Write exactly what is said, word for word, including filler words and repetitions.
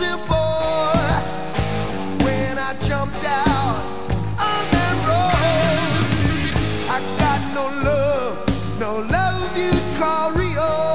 simple when I jumped out on that road. I got no love, no love you'd call real.